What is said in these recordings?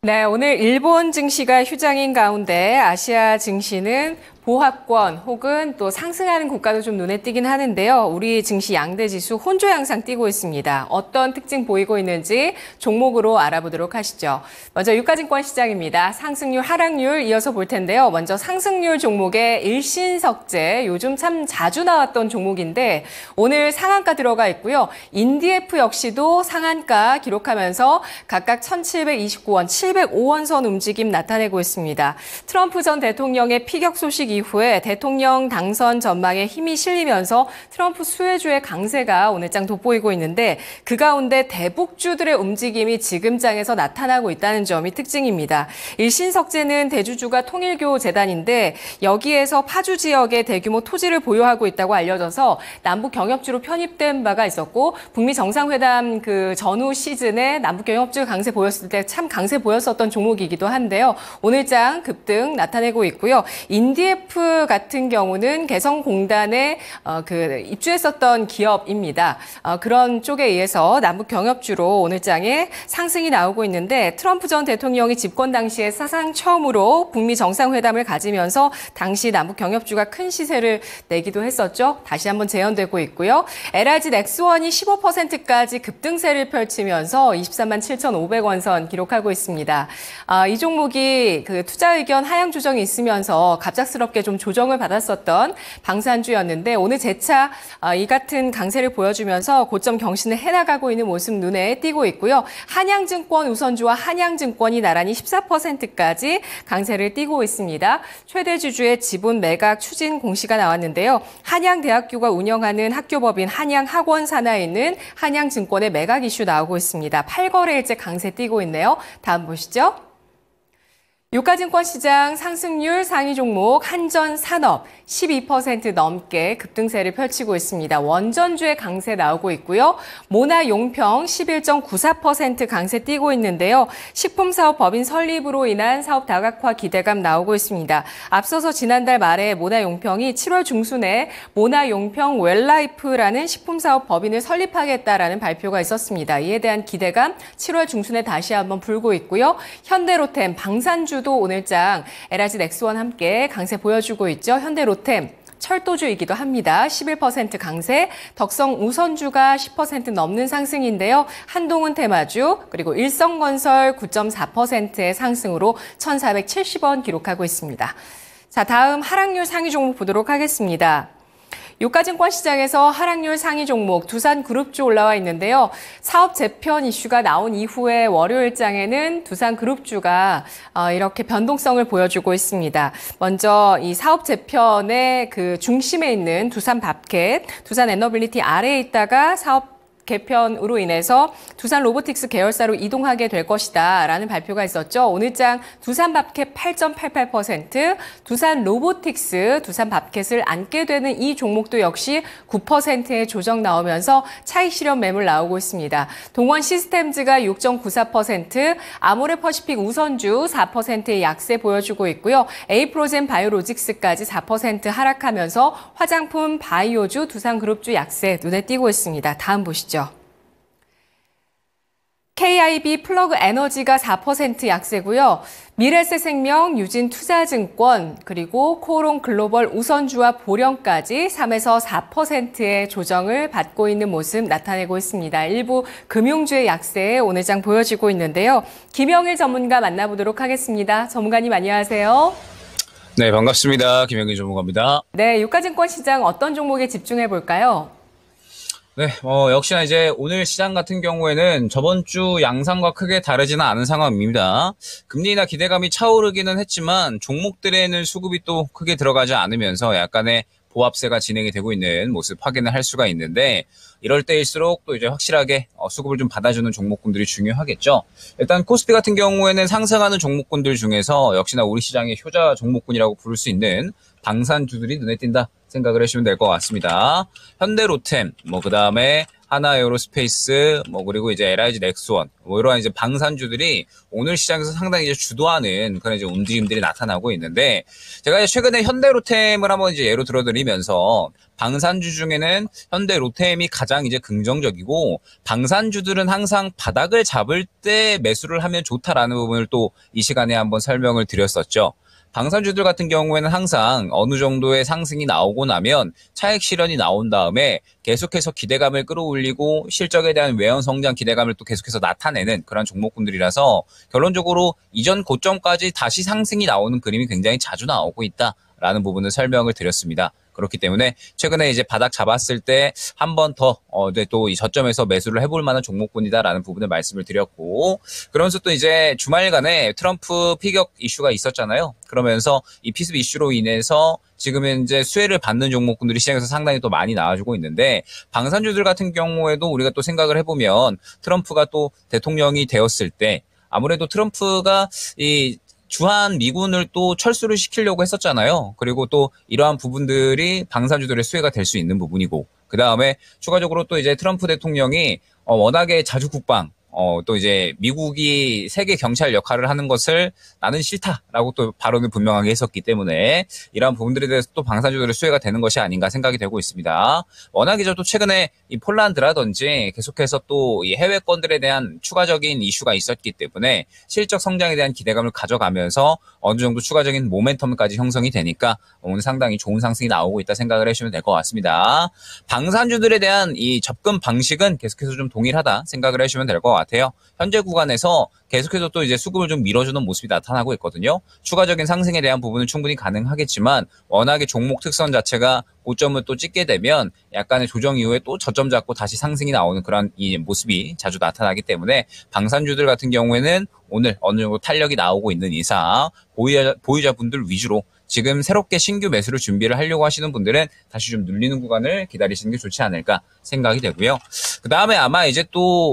네, 오늘 일본 증시가 휴장인 가운데 아시아 증시는 보합권 혹은 또 상승하는 국가도 좀 눈에 띄긴 하는데요. 우리 증시 양대 지수 혼조 양상 띄고 있습니다. 어떤 특징 보이고 있는지 종목으로 알아보도록 하시죠. 먼저 유가증권 시장입니다. 상승률, 하락률 이어서 볼 텐데요. 먼저 상승률 종목의 일신석재, 요즘 참 자주 나왔던 종목인데 오늘 상한가 들어가 있고요. 인디에프 역시도 상한가 기록하면서 각각 1,729원, 705원 선 움직임 나타내고 있습니다. 트럼프 전 대통령의 피격 소식 이후에 대통령 당선 전망에 힘이 실리면서 트럼프 수혜주의 강세가 오늘 장 돋보이고 있는데 그 가운데 대북주들의 움직임이 지금 장에서 나타나고 있다는 점이 특징입니다. 일신석재는 대주주가 통일교 재단인데 여기에서 파주 지역에 대규모 토지를 보유하고 있다고 알려져서 남북 경협주로 편입된 바가 있었고 북미 정상회담 그 전후 시즌에 남북 경협주 강세 보였을 때 참 강세 보였었던 종목이기도 한데요. 오늘 장 급등 나타내고 있고요. 인디에프 같은 경우는 개성공단에 입주했었던 기업입니다. 그런 쪽에 의해서 남북 경협주로 오늘 장에 상승이 나오고 있는데 트럼프 전 대통령이 집권 당시에 사상 처음으로 북미 정상회담을 가지면서 당시 남북 경협주가 큰 시세를 내기도 했었죠. 다시 한번 재현되고 있고요. LRG 넥스원이 15%까지 급등세를 펼치면서 23만 7,500원 선 기록하고 있습니다. 이 종목이 그 투자 의견 하향 조정이 있으면서 갑작스럽게 좀 조정을 받았었던 방산주였는데 오늘 재차 이 같은 강세를 보여주면서 고점 경신을 해나가고 있는 모습 눈에 띄고 있고요. 한양증권 우선주와 한양증권이 나란히 14%까지 강세를 띄고 있습니다. 최대 주주의 지분 매각 추진 공시가 나왔는데요. 한양대학교가 운영하는 학교법인 한양학원 산하에 있는 한양증권의 매각 이슈 나오고 있습니다. 8거래일째 강세 띄고 있네요. 다음 보시죠. 유가증권 시장 상승률 상위 종목 한전산업 12% 넘게 급등세를 펼치고 있습니다. 원전주의 강세 나오고 있고요. 모나용평 11.94% 강세 띄고 있는데요. 식품사업법인 설립으로 인한 사업 다각화 기대감 나오고 있습니다. 앞서서 지난달 말에 모나용평이 7월 중순에 모나용평 웰라이프라는 식품사업법인을 설립하겠다라는 발표가 있었습니다. 이에 대한 기대감 7월 중순에 다시 한번 불고 있고요. 현대로템, 방산주 도 오늘장 LRG 넥스원 함께 강세 보여주고 있죠. 현대로템 철도주이기도 합니다. 11% 강세, 덕성 우선주가 10% 넘는 상승인데요. 한동훈 테마주 그리고 일성건설 9.4%의 상승으로 1,470원 기록하고 있습니다. 자, 다음 하락률 상위 종목 보도록 하겠습니다. 유가증권 시장에서 하락률 상위 종목 두산그룹주 올라와 있는데요. 사업 재편 이슈가 나온 이후에 월요일장에는 두산그룹주가 이렇게 변동성을 보여주고 있습니다. 먼저 이 사업 재편의 그 중심에 있는 두산밥켓, 두산에너빌리티 아래에 있다가 사업 개편으로 인해서 두산 로보틱스 계열사로 이동하게 될 것이다 라는 발표가 있었죠. 오늘장 두산밥켓 8.88%, 두산 로보틱스, 두산밥켓을 안게 되는 이 종목도 역시 9%의 조정 나오면서 차익 실현 매물 나오고 있습니다. 동원 시스템즈가 6.94%, 아모레퍼시픽 우선주 4%의 약세 보여주고 있고요. 에이프로젠 바이오로직스까지 4% 하락하면서 화장품 바이오주 두산그룹주 약세 눈에 띄고 있습니다. 다음 보시죠. KIB 플러그 에너지가 4% 약세고요. 미래에셋생명, 유진투자증권, 그리고 코오롱 글로벌 우선주와 보령까지 3에서 4%의 조정을 받고 있는 모습 나타내고 있습니다. 일부 금융주의 약세에 오늘 장 보여지고 있는데요. 김영일 전문가 만나보도록 하겠습니다. 전문가님 안녕하세요. 네, 반갑습니다. 김영일 전문가입니다. 네, 유가증권 시장 어떤 종목에 집중해 볼까요? 네, 역시나 이제 오늘 시장 같은 경우에는 저번 주 양상과 크게 다르지는 않은 상황입니다. 금리 인하 기대감이 차오르기는 했지만 종목들에는 수급이 또 크게 들어가지 않으면서 약간의 보합세가 진행이 되고 있는 모습 확인을 할 수가 있는데 이럴 때일수록 또 이제 확실하게 수급을 좀 받아주는 종목군들이 중요하겠죠. 일단 코스피 같은 경우에는 상승하는 종목군들 중에서 역시나 우리 시장의 효자 종목군이라고 부를 수 있는 방산주들이 눈에 띈다 생각을 하시면 될 것 같습니다. 현대로템, 그다음에 하나에어로스페이스, 그리고 이제 LIG 넥스원, 이러한 이제 방산주들이 오늘 시장에서 상당히 이제 주도하는 그런 이제 움직임들이 나타나고 있는데, 제가 이제 최근에 현대로템을 한번 이제 예로 들어드리면서, 방산주 중에는 현대로템이 가장 이제 긍정적이고, 방산주들은 항상 바닥을 잡을 때 매수를 하면 좋다라는 부분을 또 이 시간에 한번 설명을 드렸었죠. 방산주들 같은 경우에는 항상 어느 정도의 상승이 나오고 나면 차익 실현이 나온 다음에 계속해서 기대감을 끌어올리고 실적에 대한 외연 성장 기대감을 또 계속해서 나타내는 그런 종목군들이라서 결론적으로 이전 고점까지 다시 상승이 나오는 그림이 굉장히 자주 나오고 있다라는 부분을 설명을 드렸습니다. 그렇기 때문에 최근에 이제 바닥 잡았을 때 한 번 더 또 이 저점에서 매수를 해볼 만한 종목군이다라는 부분을 말씀을 드렸고, 그러면서 또 이제 주말간에 트럼프 피격 이슈가 있었잖아요. 그러면서 이 피습 이슈로 인해서 지금 현재 수혜를 받는 종목군들이 시장에서 상당히 또 많이 나와주고 있는데, 방산주들 같은 경우에도 우리가 또 생각을 해보면 트럼프가 또 대통령이 되었을 때 아무래도 트럼프가 이 주한 미군을 또 철수를 시키려고 했었잖아요. 그리고 또 이러한 부분들이 방산주들의 수혜가 될 수 있는 부분이고, 그 다음에 추가적으로 또 이제 트럼프 대통령이 워낙에 자주 국방, 또 이제 미국이 세계 경찰 역할을 하는 것을 나는 싫다라고 또 발언을 분명하게 했었기 때문에 이러한 부분들에 대해서 또 방산주들의 수혜가 되는 것이 아닌가 생각이 되고 있습니다. 워낙에 또 최근에 이 폴란드라든지 계속해서 또 이 해외권들에 대한 추가적인 이슈가 있었기 때문에 실적 성장에 대한 기대감을 가져가면서 어느 정도 추가적인 모멘텀까지 형성이 되니까 오늘 상당히 좋은 상승이 나오고 있다 생각을 해주시면 될 것 같습니다. 방산주들에 대한 이 접근 방식은 계속해서 좀 동일하다 생각을 해주시면 될 것 같아요. 현재 구간에서 계속해서 또 이제 수급을 좀 밀어주는 모습이 나타나고 있거든요. 추가적인 상승에 대한 부분은 충분히 가능하겠지만 워낙에 종목 특성 자체가 고점을 또 찍게 되면 약간의 조정 이후에 또 저점 잡고 다시 상승이 나오는 그런 이 모습이 자주 나타나기 때문에 방산주들 같은 경우에는 오늘 어느 정도 탄력이 나오고 있는 이상 보유자분들 위주로 지금 새롭게 신규 매수를 준비를 하려고 하시는 분들은 다시 좀 눌리는 구간을 기다리시는 게 좋지 않을까 생각이 되고요. 그 다음에 아마 이제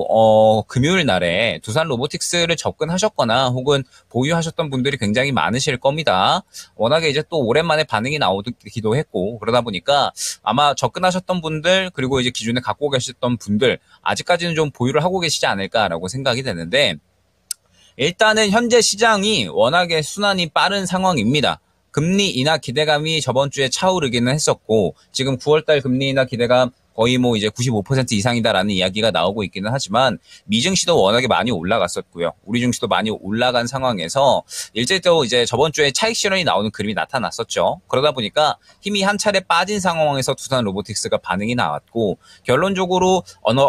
또 금요일 날에 두산 로보틱스를 접근하셨거나 혹은 보유하셨던 분들이 굉장히 많으실 겁니다. 워낙에 이제 또 오랜만에 반응이 나오기도 했고 그러다 보니까 아마 접근하셨던 분들 그리고 이제 기존에 갖고 계셨던 분들 아직까지는 좀 보유를 하고 계시지 않을까라고 생각이 되는데, 일단은 현재 시장이 워낙에 순환이 빠른 상황입니다. 금리 인하 기대감이 저번 주에 차오르기는 했었고, 지금 9월달 금리 인하 기대감 거의 뭐 이제 95% 이상이다라는 이야기가 나오고 있기는 하지만 미증시도 워낙에 많이 올라갔었고요. 우리 증시도 많이 올라간 상황에서 일제도 이제 저번 주에 차익 실현이 나오는 그림이 나타났었죠. 그러다 보니까 힘이 한 차례 빠진 상황에서 두산 로보틱스가 반응이 나왔고, 결론적으로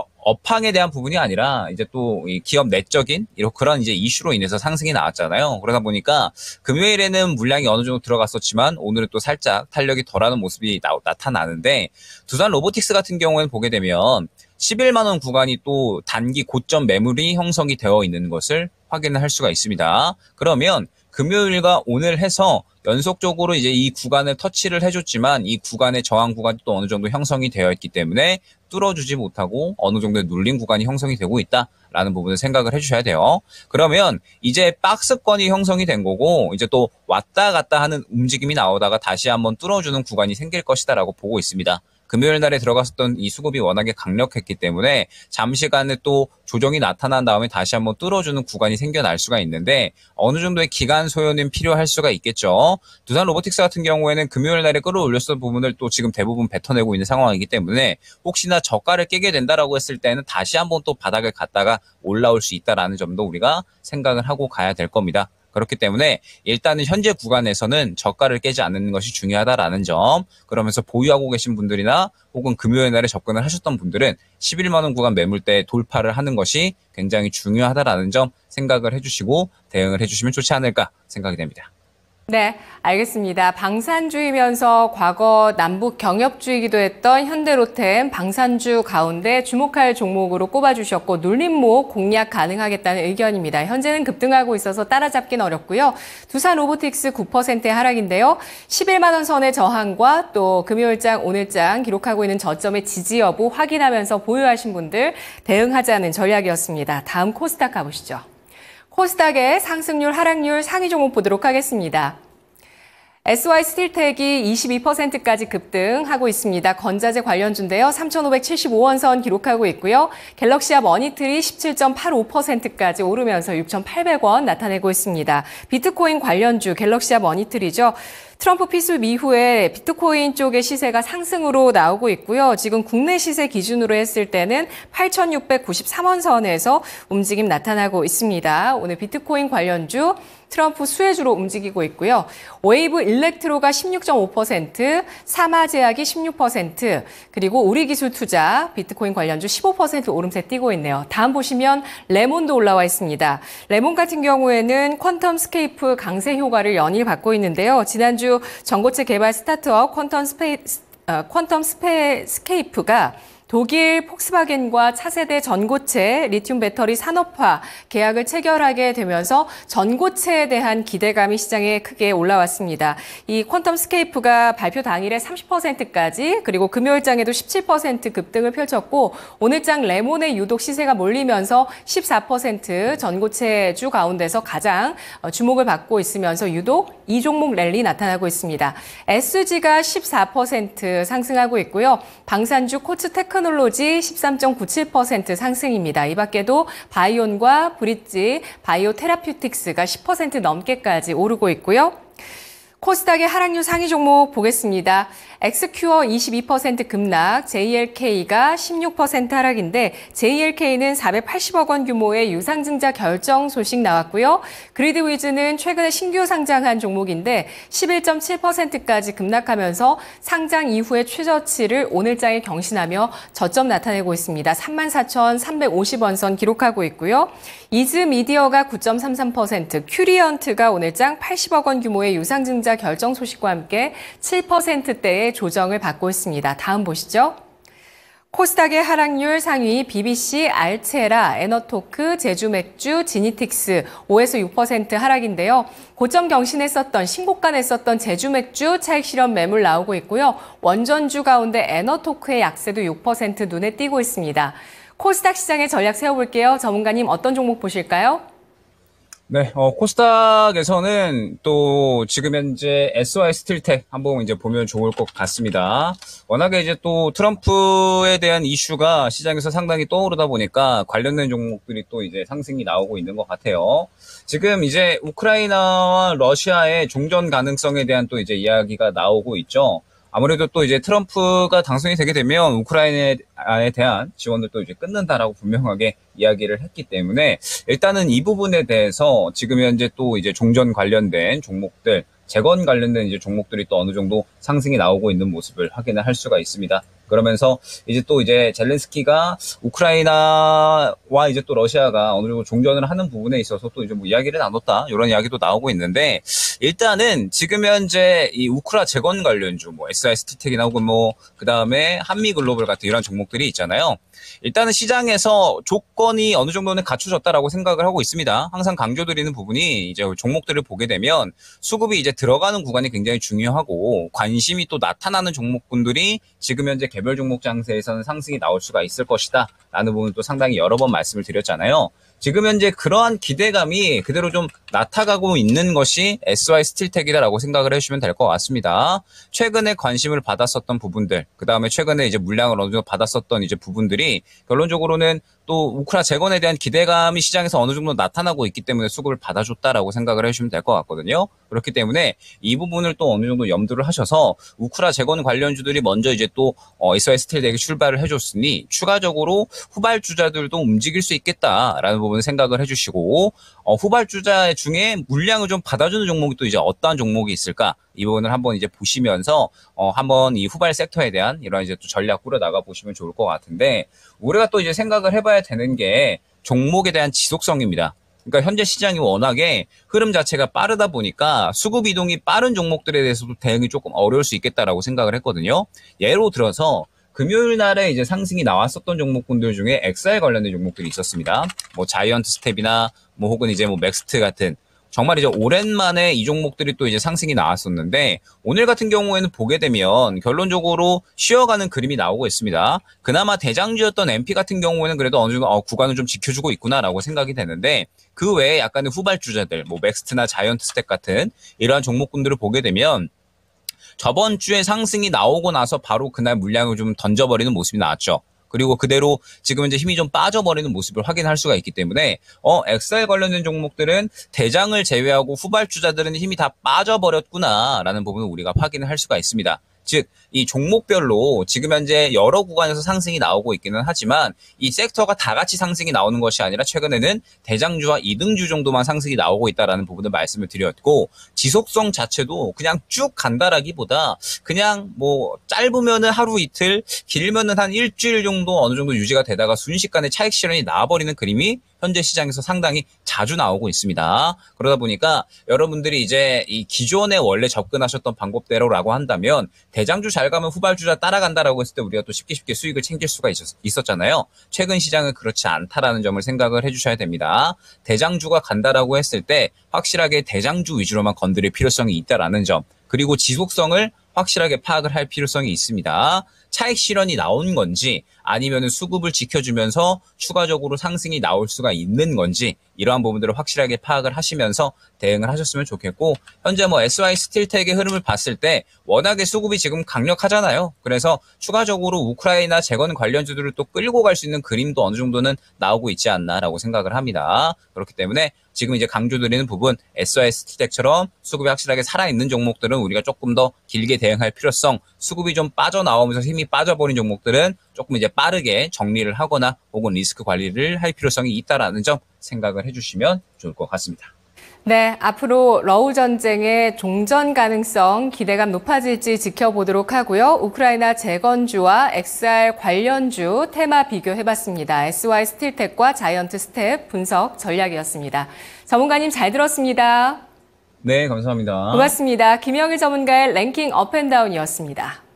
업황에 대한 부분이 아니라 이제 또 이 기업 내적인 이런 그런 이제 이슈로 인해서 상승이 나왔잖아요. 그러다 보니까 금요일에는 물량이 어느 정도 들어갔었지만 오늘은 또 살짝 탄력이 덜하는 모습이 나타나는데, 두산 로보틱스 같은 경우에는 보게 되면 11만 원 구간이 또 단기 고점 매물이 형성이 되어 있는 것을 확인을 할 수가 있습니다. 그러면 금요일과 오늘 해서 연속적으로 이제 이 구간을 터치를 해줬지만 이 구간의 저항 구간이 또 어느 정도 형성이 되어 있기 때문에 뚫어주지 못하고 어느 정도의 눌린 구간이 형성이 되고 있다라는 부분을 생각을 해주셔야 돼요. 그러면 이제 박스권이 형성이 된 거고 이제 또 왔다 갔다 하는 움직임이 나오다가 다시 한번 뚫어주는 구간이 생길 것이다라고 보고 있습니다. 금요일 날에 들어갔었던 이 수급이 워낙에 강력했기 때문에 잠시간에 또 조정이 나타난 다음에 다시 한번 뚫어주는 구간이 생겨날 수가 있는데 어느 정도의 기간 소요는 필요할 수가 있겠죠. 두산 로보틱스 같은 경우에는 금요일 날에 끌어올렸던 부분을 또 지금 대부분 뱉어내고 있는 상황이기 때문에 혹시나 저가를 깨게 된다라고 했을 때는 다시 한번 또 바닥을 갔다가 올라올 수 있다라는 점도 우리가 생각을 하고 가야 될 겁니다. 그렇기 때문에 일단은 현재 구간에서는 저가를 깨지 않는 것이 중요하다라는 점, 그러면서 보유하고 계신 분들이나 혹은 금요일 날에 접근을 하셨던 분들은 11만 원 구간 매물대 돌파를 하는 것이 굉장히 중요하다라는 점 생각을 해주시고 대응을 해주시면 좋지 않을까 생각이 됩니다. 네, 알겠습니다. 방산주이면서 과거 남북 경협주이기도 했던 현대로템 방산주 가운데 주목할 종목으로 꼽아주셨고 눌림목 공략 가능하겠다는 의견입니다. 현재는 급등하고 있어서 따라잡긴 어렵고요. 두산 로보틱스 9%의 하락인데요. 11만 원 선의 저항과 또 금요일장, 오늘장 기록하고 있는 저점의 지지 여부 확인하면서 보유하신 분들 대응하자는 전략이었습니다. 다음 코스닥 가보시죠. 코스닥의 상승률, 하락률 상위 종목 보도록 하겠습니다. SY 스틸텍이 22%까지 급등하고 있습니다. 건자재 관련주인데요. 3,575원 선 기록하고 있고요. 갤럭시아 머니트리 17.85%까지 오르면서 6,800원 나타내고 있습니다. 비트코인 관련주 갤럭시아 머니트리죠. 트럼프 피습 이후에 비트코인 쪽의 시세가 상승으로 나오고 있고요. 지금 국내 시세 기준으로 했을 때는 8,693원 선에서 움직임 나타나고 있습니다. 오늘 비트코인 관련주 트럼프 수혜주로 움직이고 있고요. 웨이브 일렉트로가 16.5%, 사마제약이 16%, 그리고 우리기술투자, 비트코인 관련주 15% 오름세 띄고 있네요. 다음 보시면 레몬도 올라와 있습니다. 레몬 같은 경우에는 퀀텀 스케이프 강세 효과를 연일 받고 있는데요. 지난주 전고체 개발 스타트업 퀀텀 스케이프가 독일 폭스바겐과 차세대 전고체 리튬 배터리 산업화 계약을 체결하게 되면서 전고체에 대한 기대감이 시장에 크게 올라왔습니다. 이 퀀텀 스케이프가 발표 당일에 30%까지 그리고 금요일장에도 17% 급등을 펼쳤고 오늘장 레몬의 유독 시세가 몰리면서 14% 전고체주 가운데서 가장 주목을 받고 있으면서 유독 이 종목 랠리 나타나고 있습니다. SG가 14% 상승하고 있고요. 방산주 코츠테크놀로지 13.97% 상승입니다. 이 밖에도 바이온과 브릿지, 바이오 테라퓨틱스가 10% 넘게까지 오르고 있고요. 코스닥의 하락률 상위 종목 보겠습니다. 엑스큐어 22% 급락, JLK가 16% 하락인데 JLK는 480억 원 규모의 유상증자 결정 소식 나왔고요. 그리드위즈는 최근에 신규 상장한 종목인데 11.7%까지 급락하면서 상장 이후의 최저치를 오늘장에 경신하며 저점 나타내고 있습니다. 34,350원 선 기록하고 있고요. 이즈미디어가 9.33%, 큐리언트가 오늘장 80억 원 규모의 유상증자 결정 소식과 함께 7%대의 조정을 받고 있습니다. 다음 보시죠. 코스닥의 하락률 상위 BBC, 알체라, 에너토크, 제주맥주, 지니틱스 5에서 6% 하락인데요. 고점 경신했었던 신고가 냈었던 제주맥주 차익 실현 매물 나오고 있고요. 원전주 가운데 에너토크의 약세도 6% 눈에 띄고 있습니다. 코스닥 시장의 전략 세워볼게요. 전문가님 어떤 종목 보실까요? 네, 코스닥에서는 또 지금 현재 SY 스틸텍 한번 이제 보면 좋을 것 같습니다. 워낙에 이제 또 트럼프에 대한 이슈가 시장에서 상당히 떠오르다 보니까 관련된 종목들이 또 이제 상승이 나오고 있는 것 같아요. 지금 이제 우크라이나와 러시아의 종전 가능성에 대한 또 이제 이야기가 나오고 있죠. 아무래도 또 이제 트럼프가 당선이 되게 되면 우크라이나에 대한 지원을 또 이제 끊는다라고 분명하게 이야기를 했기 때문에 일단은 이 부분에 대해서 지금 현재 또 이제 종전 관련된 종목들, 재건 관련된 이제 종목들이 또 어느 정도 상승이 나오고 있는 모습을 확인을 할 수가 있습니다. 그러면서 이제 또 이제 젤렌스키가 우크라이나와 이제 또 러시아가 어느 정도 종전을 하는 부분에 있어서 또 이제 뭐 이야기를 나눴다 이런 이야기도 나오고 있는데 일단은 지금 현재 이 우크라 재건 관련주 뭐 SI 스틸텍이나 혹은 뭐 그다음에 한미글로벌 같은 이런 종목들이 있잖아요. 일단은 시장에서 조건이 어느 정도는 갖춰졌다라고 생각을 하고 있습니다. 항상 강조드리는 부분이 이제 종목들을 보게 되면 수급이 이제 들어가는 구간이 굉장히 중요하고 관심이 또 나타나는 종목군들이 지금 현재 개별 종목 장세에서는 상승이 나올 수가 있을 것이다 라는 부분을 또 상당히 여러 번 말씀을 드렸잖아요. 지금 현재 그러한 기대감이 그대로 좀 나타가고 있는 것이 SY 스틸텍이다라고 생각을 해주시면 될 것 같습니다. 최근에 관심을 받았었던 부분들, 그 다음에 최근에 이제 물량을 어느 정도 받았었던 이제 부분들이 결론적으로는 또 우크라 재건에 대한 기대감이 시장에서 어느 정도 나타나고 있기 때문에 수급을 받아줬다라고 생각을 해주시면 될 것 같거든요. 그렇기 때문에 이 부분을 또 어느 정도 염두를 하셔서 우크라 재건 관련주들이 먼저 이제 또 SY 스틸텍에 출발을 해줬으니 추가적으로 후발주자들도 움직일 수 있겠다라는 부분을 생각을 해주시고 후발주자 중에 물량을 좀 받아주는 종목이 또 이제 어떠한 종목이 있을까 이 부분을 한번 이제 보시면서 한번 이 후발 섹터에 대한 이런 이제 또 전략 꾸려 나가 보시면 좋을 것 같은데 우리가 또 이제 생각을 해봐야 되는 게 종목에 대한 지속성입니다. 그러니까 현재 시장이 워낙에 흐름 자체가 빠르다 보니까 수급 이동이 빠른 종목들에 대해서도 대응이 조금 어려울 수 있겠다라고 생각을 했거든요. 예로 들어서 금요일 날에 이제 상승이 나왔었던 종목군들 중에 XR 관련된 종목들이 있었습니다. 뭐 자이언트 스텝이나 뭐 혹은 이제 뭐 맥스트 같은 정말 이제 오랜만에 이 종목들이 또 이제 상승이 나왔었는데 오늘 같은 경우에는 보게 되면 결론적으로 쉬어가는 그림이 나오고 있습니다. 그나마 대장주였던 MP 같은 경우에는 그래도 어느 정도 구간을 좀 지켜주고 있구나라고 생각이 되는데 그 외에 약간의 후발주자들, 뭐 맥스트나 자이언트 스택 같은 이러한 종목군들을 보게 되면 저번 주에 상승이 나오고 나서 바로 그날 물량을 좀 던져버리는 모습이 나왔죠. 그리고 그대로 지금 이제 힘이 좀 빠져버리는 모습을 확인할 수가 있기 때문에 XR 관련된 종목들은 대장을 제외하고 후발주자들은 힘이 다 빠져버렸구나라는 부분을 우리가 확인을 할 수가 있습니다. 즉, 이 종목별로 지금 현재 여러 구간에서 상승이 나오고 있기는 하지만 이 섹터가 다 같이 상승이 나오는 것이 아니라 최근에는 대장주와 이등주 정도만 상승이 나오고 있다는 부분을 말씀을 드렸고 지속성 자체도 그냥 쭉 간다라기보다 그냥 뭐 짧으면은 하루 이틀, 길면은 한 일주일 정도 어느 정도 유지가 되다가 순식간에 차익 실현이 나와버리는 그림이 현재 시장에서 상당히 자주 나오고 있습니다. 그러다 보니까 여러분들이 이제 이 기존에 원래 접근하셨던 방법대로라고 한다면 대장주 잘 가면 후발주자 따라간다라고 했을 때 우리가 또 쉽게 수익을 챙길 수가 있었잖아요. 최근 시장은 그렇지 않다라는 점을 생각을 해주셔야 됩니다. 대장주가 간다라고 했을 때 확실하게 대장주 위주로만 건드릴 필요성이 있다라는 점, 그리고 지속성을 확실하게 파악을 할 필요성이 있습니다. 차익 실현이 나온 건지 아니면 수급을 지켜주면서 추가적으로 상승이 나올 수가 있는 건지 이러한 부분들을 확실하게 파악을 하시면서 대응을 하셨으면 좋겠고 현재 뭐 SY 스틸텍의 흐름을 봤을 때 워낙에 수급이 지금 강력하잖아요. 그래서 추가적으로 우크라이나 재건 관련주들을 또 끌고 갈 수 있는 그림도 어느 정도는 나오고 있지 않나라고 생각을 합니다. 그렇기 때문에 지금 이제 강조드리는 부분 SY 스틸텍처럼 수급이 확실하게 살아있는 종목들은 우리가 조금 더 길게 대응할 필요성, 수급이 좀 빠져나오면서 힘이 빠져버린 종목들은 조금 이제 빠르게 정리를 하거나 혹은 리스크 관리를 할 필요성이 있다라는 점 생각을 해주시면 좋을 것 같습니다. 네, 앞으로 러우 전쟁의 종전 가능성 기대감 높아질지 지켜보도록 하고요. 우크라이나 재건주와 XR 관련주 테마 비교해봤습니다. SY 스틸텍과 자이언트 스텝 분석 전략이었습니다. 전문가님 잘 들었습니다. 네, 감사합니다. 고맙습니다. 김영일 전문가의 랭킹 업앤다운이었습니다.